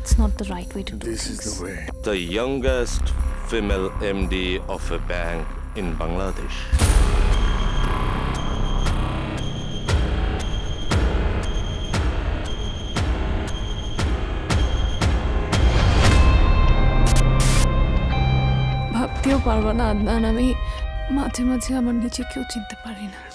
That's not the right way to do things. This is the way. The youngest female MD of a bank in Bangladesh. ভাবতেও পারবো না আদনান, আমি মাঝে মাঝে আমার নিজেকেও চিনতে পারি না।